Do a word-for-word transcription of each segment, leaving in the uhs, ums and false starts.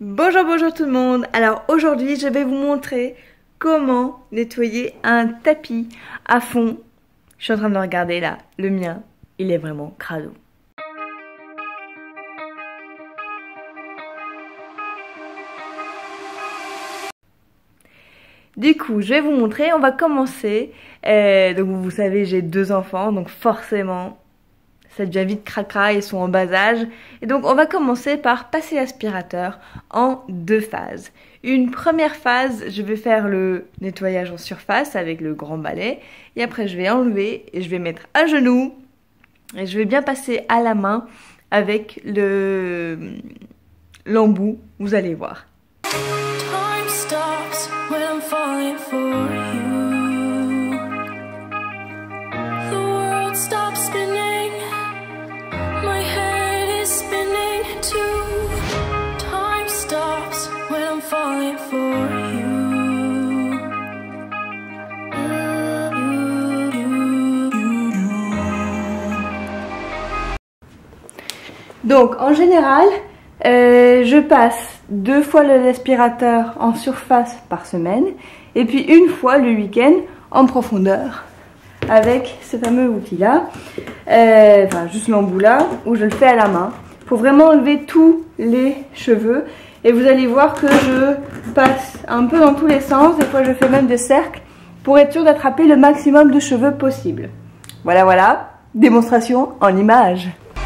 Bonjour, bonjour tout le monde. Alors aujourd'hui, je vais vous montrer comment nettoyer un tapis à fond. Je suis en train de le regarder là, le mien, il est vraiment crado. Du coup, je vais vous montrer, on va commencer. Euh, donc vous savez, j'ai deux enfants, donc forcément, ça devient vite cracra, ils sont en bas âge. Et donc on va commencer par passer l'aspirateur en deux phases. Une première phase, je vais faire le nettoyage en surface avec le grand balai. Et après je vais enlever et je vais mettre à genoux. Et je vais bien passer à la main avec le l'embout, vous allez voir. Time stops when I'm falling for you. The world stops spinning. My head is spinning too. Time stops when I'm falling for you. Donc en général, euh, je passe deux fois l'aspirateur en surface par semaine et puis une fois le week-end en profondeur avec ce fameux outil là, euh, enfin juste l'embout là où je le fais à la main. Il faut vraiment enlever tous les cheveux et vous allez voir que je passe un peu dans tous les sens, des fois je fais même des cercles pour être sûr d'attraper le maximum de cheveux possible. Voilà voilà, démonstration en images.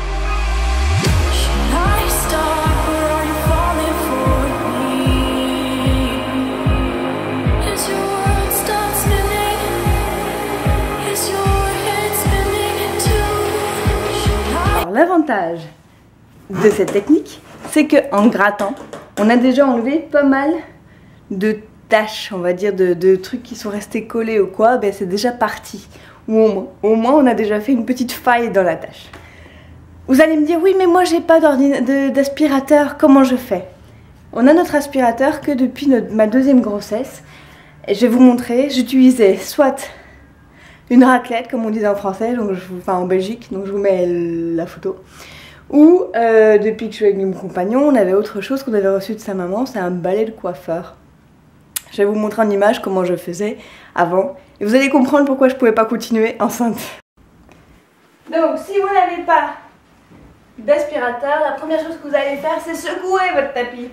L'avantage de cette technique, c'est que en grattant, on a déjà enlevé pas mal de taches, on va dire, de, de trucs qui sont restés collés ou quoi, ben c'est déjà parti. Ou au moins, au moins, on a déjà fait une petite faille dans la tâche. Vous allez me dire, oui, mais moi, j'ai pas d'aspirateur, comment je fais? On a notre aspirateur que depuis notre, ma deuxième grossesse. Et je vais vous montrer, j'utilisais soit une raclette, comme on disait en français, donc je vous, enfin en Belgique, donc je vous mets la photo. Ou euh, depuis que je suis avec mon compagnon, on avait autre chose qu'on avait reçu de sa maman, c'est un balai de coiffeur. Je vais vous montrer en image comment je faisais avant, et vous allez comprendre pourquoi je pouvais pas continuer enceinte. Donc si vous n'avez pas d'aspirateur, la première chose que vous allez faire, c'est secouer votre tapis.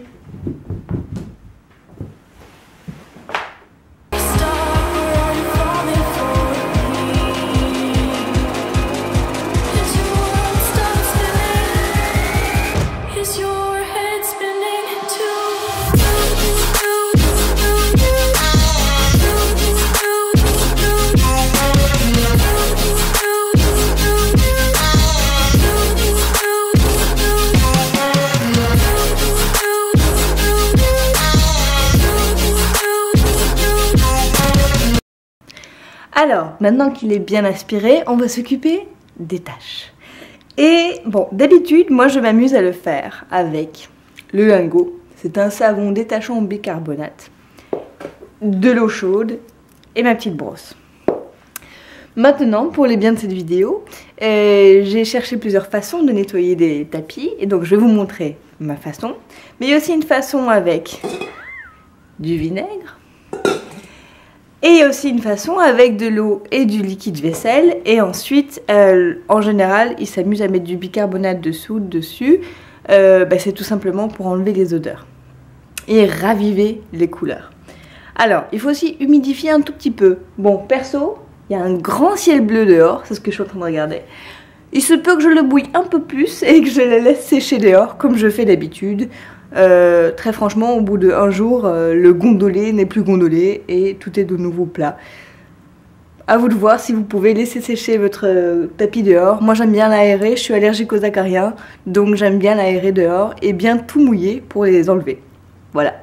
Alors, maintenant qu'il est bien aspiré, on va s'occuper des tâches. Et bon, d'habitude, moi je m'amuse à le faire avec le lingot. C'est un savon détachant au bicarbonate, de l'eau chaude et ma petite brosse. Maintenant, pour les biens de cette vidéo, euh, j'ai cherché plusieurs façons de nettoyer des tapis. Et donc, je vais vous montrer ma façon. Mais il y a aussi une façon avec du vinaigre. Et il y a aussi une façon avec de l'eau et du liquide vaisselle. Et ensuite, euh, en général, ils s'amusent à mettre du bicarbonate de soude dessus. Euh, bah, c'est tout simplement pour enlever les odeurs et raviver les couleurs. Alors, il faut aussi humidifier un tout petit peu. Bon, perso, il y a un grand ciel bleu dehors, c'est ce que je suis en train de regarder. Il se peut que je le bouille un peu plus et que je le laisse sécher dehors, comme je fais d'habitude. Euh, très franchement, au bout d'un jour, euh, le gondolé n'est plus gondolé et tout est de nouveau plat. À vous de voir si vous pouvez laisser sécher votre euh, tapis dehors. Moi j'aime bien l'aérer, je suis allergique aux acariens, donc j'aime bien l'aérer dehors et bien tout mouiller pour les enlever. Voilà.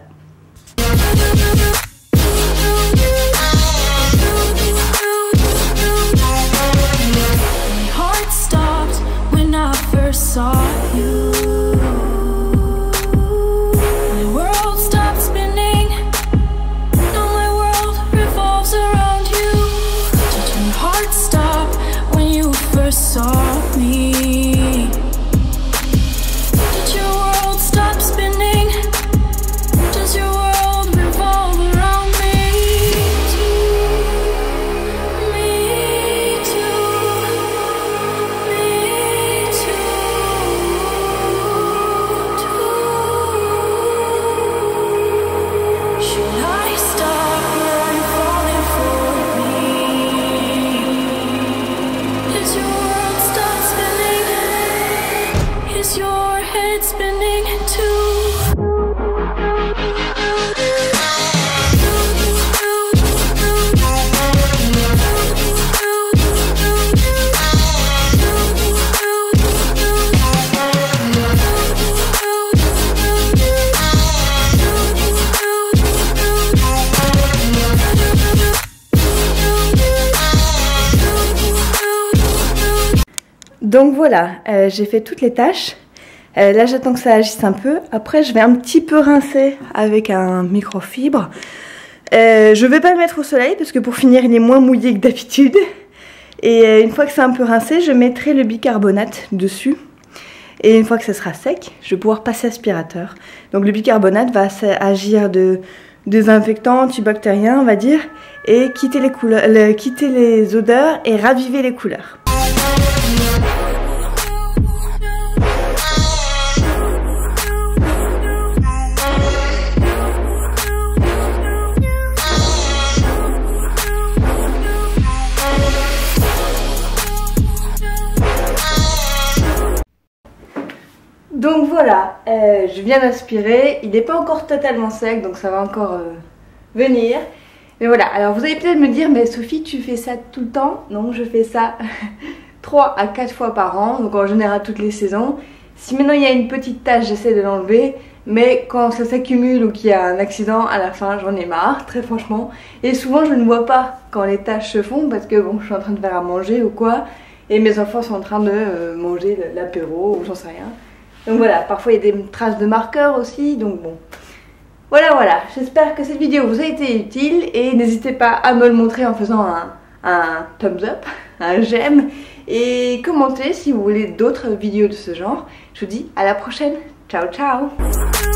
Saw me. Did your world stop spinning? Donc voilà, euh, j'ai fait toutes les tâches. Euh, là j'attends que ça agisse un peu. Après je vais un petit peu rincer avec un microfibre. Euh, je vais pas le mettre au soleil parce que pour finir il est moins mouillé que d'habitude. Et euh, une fois que c'est un peu rincé, je mettrai le bicarbonate dessus. Et une fois que ça sera sec, je vais pouvoir passer aspirateur. Donc le bicarbonate va agir de désinfectant, antibactérien on va dire, et quitter les couleurs, le, quitter les odeurs et raviver les couleurs. Donc voilà, euh, je viens d'aspirer, il n'est pas encore totalement sec donc ça va encore euh, venir. Mais voilà, alors vous allez peut-être me dire, mais Sophie tu fais ça tout le temps? Non, je fais ça trois à quatre fois par an, donc en général toutes les saisons. Si maintenant il y a une petite tache, j'essaie de l'enlever, mais quand ça s'accumule ou qu'il y a un accident, à la fin j'en ai marre, très franchement. Et souvent je ne vois pas quand les taches se font parce que bon, je suis en train de faire à manger ou quoi, et mes enfants sont en train de euh, manger l'apéro ou j'en sais rien. Donc voilà, parfois il y a des traces de marqueurs aussi, donc bon. Voilà, voilà, j'espère que cette vidéo vous a été utile et n'hésitez pas à me le montrer en faisant un, un thumbs up, un j'aime et commentez si vous voulez d'autres vidéos de ce genre. Je vous dis à la prochaine, ciao ciao.